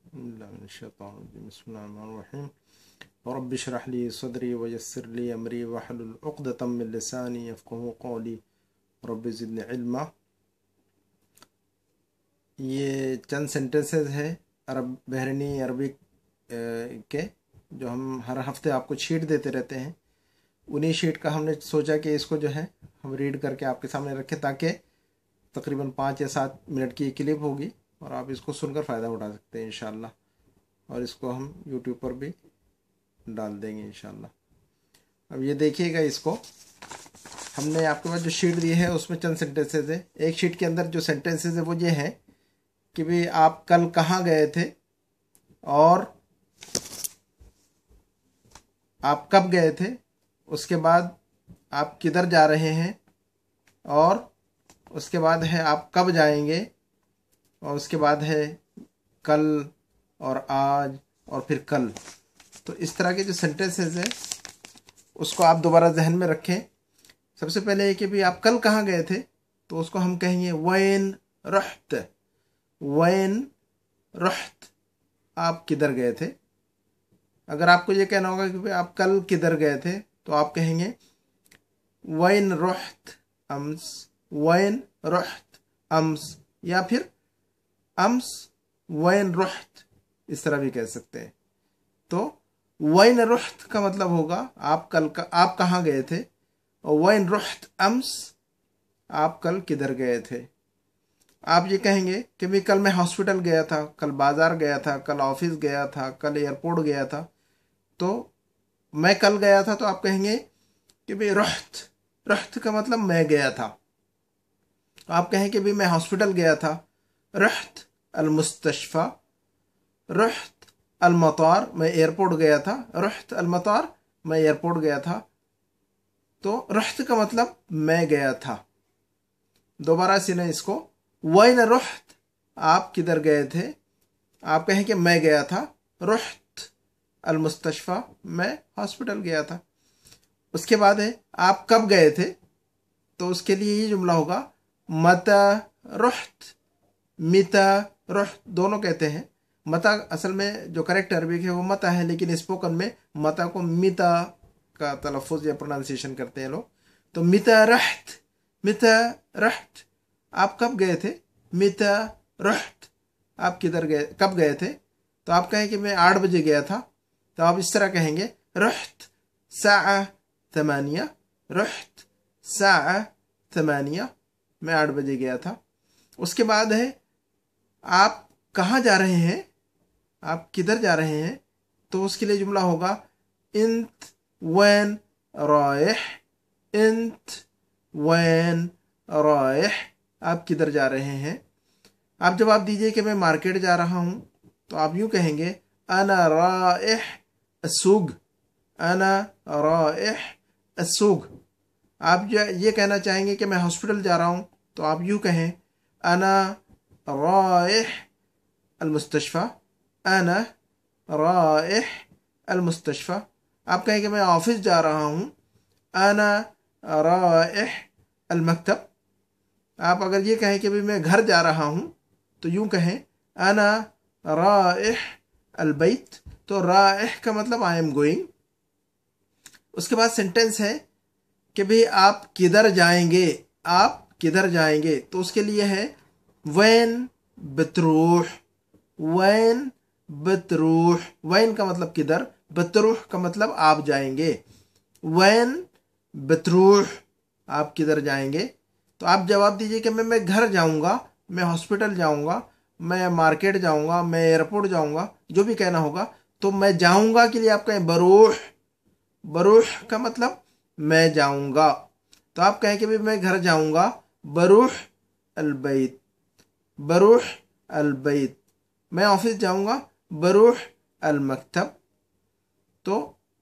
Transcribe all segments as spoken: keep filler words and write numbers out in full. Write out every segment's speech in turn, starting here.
बिस्मिल्लाहिर्रहमानिर्रहीम रब्बि इश्रह ली सदरी वयस्सिर ली अमरी वहलुल उक़दतम मिन लिसानी यफ़क़हू क़ौली रब्बि ज़िदनी इल्मा। ये चंद सेंटेंसेस है अरब बहरीनी अरबिक के, जो हम हर हफ्ते आपको शीट देते रहते हैं। उन्हीं शीट का हमने सोचा कि इसको जो है हम रीड करके आपके सामने रखें, ताकि तकरीबन पाँच या सात मिनट की क्लिप होगी और आप इसको सुनकर फ़ायदा उठा सकते हैं इंशाअल्लाह। और इसको हम यूट्यूब पर भी डाल देंगे इंशाअल्लाह। अब ये देखिएगा, इसको हमने आपके पास जो शीट दी है उसमें चंद सेंटेंसेस है। एक शीट के अंदर जो सेंटेंसेस है वो ये है कि भाई आप कल कहाँ गए थे और आप कब गए थे, उसके बाद आप किधर जा रहे हैं, और उसके बाद है आप कब जाएंगे, और उसके बाद है कल और आज और फिर कल। तो इस तरह के जो सेंटेंसेस हैं उसको आप दोबारा जहन में रखें। सबसे पहले है कि भाई आप कल कहाँ गए थे, तो उसको हम कहेंगे वैन रहत। वैन रहत, आप किधर गए थे। अगर आपको ये कहना होगा कि भाई आप कल किधर गए थे, तो आप कहेंगे वैन रहत अम्स, वैन रहत अम्स, या फिर अम्स वैन रहत, इस तरह भी कह सकते हैं। तो वैन रहत का मतलब होगा आप कल का आप कहाँ गए थे, और वैन रहत अम्स, आप कल किधर गए थे। आप ये कहेंगे कि भाई कल मैं हॉस्पिटल गया था, कल बाजार गया था, कल ऑफिस गया था, कल एयरपोर्ट गया था। तो मैं कल गया था, तो आप कहेंगे कि भाई रहत, रहत का मतलब मैं गया था। आप कहें कि भाई मैं हॉस्पिटल गया था, रहत अल मुस्तशफा। रहत अल मतार, मैं एयरपोर्ट गया था। रहत अल मतार, मैं एयरपोर्ट गया था। तो रहत का मतलब मैं गया था। दोबारा सुने इसको, वैन रहत, आप किधर गए थे। आप कहें कि मैं गया था। रहत अल मुस्तशफा, मैं हॉस्पिटल गया था। उसके बाद है आप कब गए थे, तो उसके लिए ये जुमला होगा मता रहत, मिता रहत, दोनों कहते हैं। मता असल में जो करेक्ट अरबिक है वो मता है, लेकिन स्पोकन में मता को मिता का तलफ़ुज़ या प्रोनाउंसिएशन करते हैं लोग। तो मिता रहत, मिता रहत, आप कब गए थे। मिता रहत, आप किधर गए, कब गए थे। तो आप कहें कि मैं आठ बजे गया था, तो आप इस तरह कहेंगे रहत साआ थमानिया, रहत साआ थमानिया, मैं आठ बजे गया था। उसके बाद है आप कहाँ जा रहे हैं, आप किधर जा रहे हैं, तो उसके लिए जुमला होगा इंत वैन रायह, इंत वैन रायह, आप किधर जा रहे हैं। आप जवाब दीजिए कि मैं मार्केट जा रहा हूं, तो आप यूं कहेंगे अना रायह असुग, अना रायह असुग। आप ये कहना चाहेंगे कि मैं हॉस्पिटल जा रहा हूं, तो आप यूं कहें अना रायह अल मुस्तशफा, अना रायह अल मुस्तशफा। आप कहें कि मैं ऑफिस जा रहा हूं, अना रायह अल मकतब। आप अगर ये कहें कि भाई मैं घर जा रहा हूं, तो यूं कहें अना रायह अल बैत। तो रायह का मतलब आई एम गोइंग। उसके बाद सेंटेंस है कि भाई आप किधर जाएंगे, आप किधर जाएंगे, तो उसके लिए है वैन बतरूह, वैन बतरूह। वैन का मतलब किधर, बतरूह का मतलब आप जाएंगे। वैन बतरूह, आप किधर जाएंगे। तो आप जवाब दीजिए कि मैं मैं घर जाऊंगा, मैं हॉस्पिटल जाऊंगा, मैं मार्केट जाऊंगा, मैं एयरपोर्ट जाऊंगा, जो भी कहना होगा। तो मैं जाऊंगा के लिए आप कहें बरूह, बरूह का मतलब मैं जाऊंगा। तो आप कहें कि भाई मैं घर जाऊंगा, बरूह अल बैत, बरूह अल बैत। मैं ऑफिस जाऊंगा, बरूह अल मकतब। तो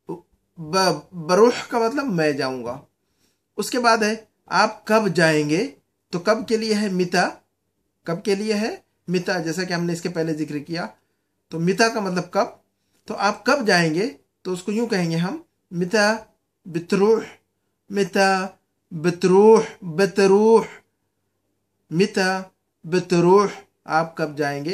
बरूह का मतलब मैं जाऊंगा। उसके बाद है आप कब जाएंगे, तो कब के लिए है मिता, कब के लिए है मिता, जैसा कि हमने इसके पहले जिक्र किया। तो मिता का मतलब कब। तो आप कब जाएंगे, तो उसको यूं कहेंगे हम मिता बतरूह, मिता बतरूह, बतरूह, मिता बतरूह, आप कब जाएंगे। तो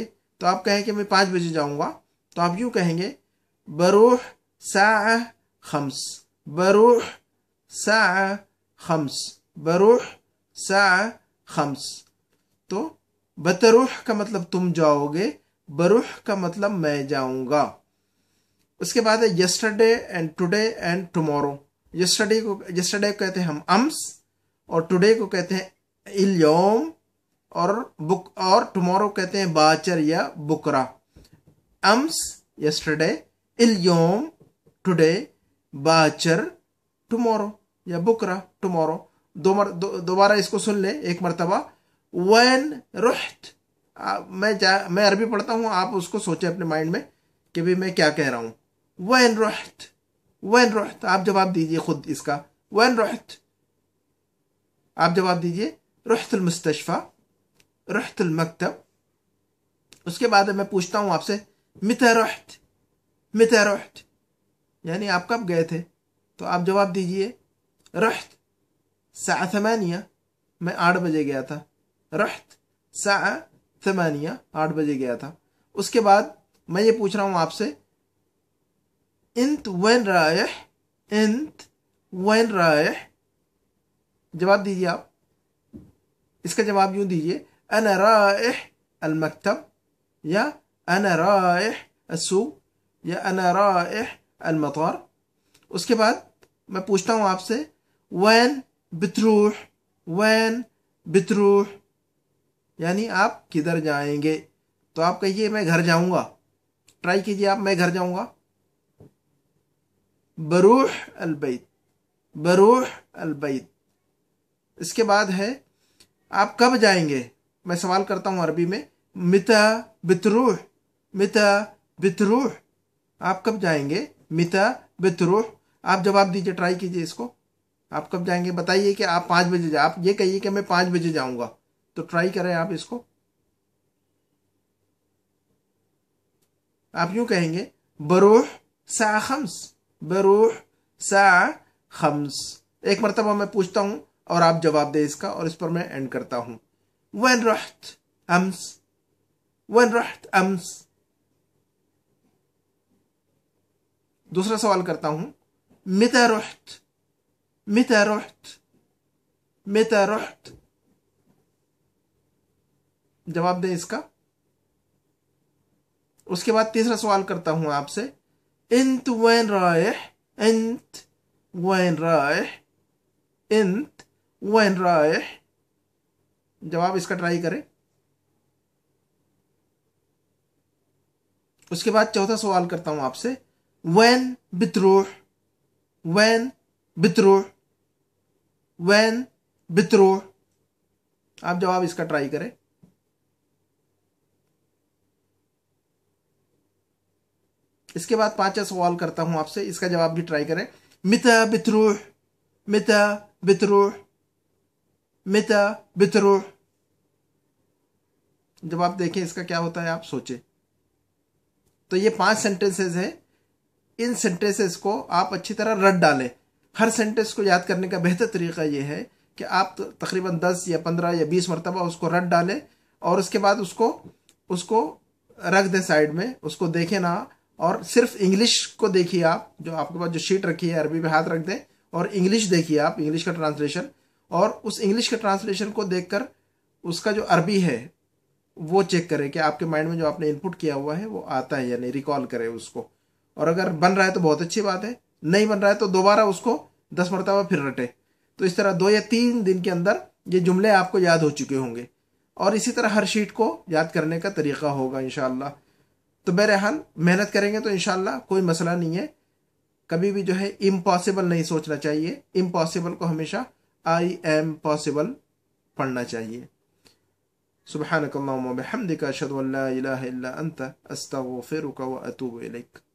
तो आप कहें कि मैं पाँच बजे जाऊंगा, तो आप यूं कहेंगे बरूह साअ खम्स, बरूह साअ खम्स, बरूह साअ खम्स। तो बतरूह का मतलब तुम जाओगे, बरूह का मतलब मैं जाऊंगा। उसके बाद है yesterday and today and tomorrow. Yesterday को यस्टरडे को कहते हैं हम अम्स, और टुडे को कहते हैं इल्योम, और बुक और टुमारो कहते हैं बाचर या बुकरा। अम्स यस्टरडे, इल्योम टुडे, बाचर टुमारो या बुकरा टुमारो। दो मर दो, दोबारा इसको सुन ले एक मरतबा। वैन रुहत, मैं जा मैं अरबी पढ़ता हूँ, आप उसको सोचें अपने माइंड में कि भाई मैं क्या कह रहा हूँ। वैन रुहत, वैन रुहत, आप जवाब दीजिए खुद इसका। वैन रुहत, आप जवाब दीजिए रुहतुल मुस्तशफा, रुहतुल मकतब। उसके बाद मैं पूछता हूँ आपसे मिता रुहत, मिता रुहत, यानी आप कब गए थे, तो आप जवाब दीजिए रुहत साअ थमानिया, मैं आठ बजे गया था। रुहत साअ थमानिया, आठ बजे गया था। उसके बाद मैं ये पूछ रहा हूँ आपसे इंत वैन रायह, इंत वैन रायह, जवाब दीजिए आप। इसका जवाब यूं दीजिए अना रायह अल मकतब, या अना रायह अस्सूक, या अना रायह अल मतार। उसके बाद मैं पूछता हूँ आपसे वैन बितरूह, वैन बितरूह, यानी आप किधर जाएंगे, तो आप कहिए मैं घर जाऊंगा। ट्राई कीजिए आप, मैं घर जाऊंगा। बरूह अल बैत, बरूह अल बैत। इसके बाद है आप कब जाएंगे, मैं सवाल करता हूं अरबी में, मिता बितरूह, मिता बितरूह, आप कब जाएंगे, मिता बितरूह। आप जवाब दीजिए, ट्राई कीजिए इसको। आप कब जाएंगे, बताइए कि आप पाँच बजे जा आप ये कहिए कि मैं पाँच बजे जाऊंगा, तो ट्राई करें आप इसको। आप यूं कहेंगे बरूह सा खम्स, बरूह सा खम्स। एक मरतबा मैं पूछता हूं और आप जवाब दे इसका, और इस पर मैं एंड करता हूं। वैन रहत अम्स, वैन रहत अम्स। दूसरा सवाल करता हूं, मिता रहत, मिता रहत, मिता रहत, जवाब दें इसका। उसके बाद तीसरा सवाल करता हूं आपसे, इंत वैन रायह, इंत वैन रायह, इंत वैन रायह, जवाब इसका ट्राई करें। उसके बाद चौथा सवाल करता हूं आपसे, वैन बितरूह, वैन बितरूह, वैन बितरूह, आप जवाब इसका ट्राई करें। इसके बाद पांचवा सवाल करता हूं आपसे, इसका जवाब भी ट्राई करें। मिता बितरूह, मिता बितरूह, मिता बितरूह, जवाब देखें इसका क्या होता है, आप सोचें। तो ये पांच सेंटेंसेस हैं। इन सेंटेंसेस को आप अच्छी तरह रट डालें। हर सेंटेंस को याद करने का बेहतर तरीका यह है कि आप तकरीबन दस या पंद्रह या बीस मरतबा उसको रट डालें, और उसके बाद उसको उसको रख दें साइड में, उसको देखें ना, और सिर्फ इंग्लिश को देखिए आप, जो आपके पास जो शीट रखी है अरबी पे हाथ रख दें, और इंग्लिश देखिए आप, इंग्लिश का ट्रांसलेशन, और उस इंग्लिश के ट्रांसलेशन को देखकर उसका जो अरबी है वो चेक करें कि आपके माइंड में जो आपने इनपुट किया हुआ है वो आता है या नहीं, रिकॉल करें उसको। और अगर बन रहा है तो बहुत अच्छी बात है, नहीं बन रहा है तो दोबारा उसको दस मरतबा फिर रटे। तो इस तरह दो या तीन दिन के अंदर ये जुमले आपको याद हो चुके होंगे, और इसी तरह हर शीट को याद करने का तरीका होगा इंशाअल्लाह। तो बहरहाल मेहनत करेंगे तो इंशाअल्लाह कोई मसला नहीं है। कभी भी जो है इम्पॉसिबल नहीं सोचना चाहिए, इम्पॉसिबल को हमेशा आई एम पॉसिबल पढ़ना चाहिए। सुब्हानकल्लाहुम्मा व बिहम्दिका अशहदु अन ला इलाहा इल्ला अंता अस्तगफिरुका व अतूबु इलैक।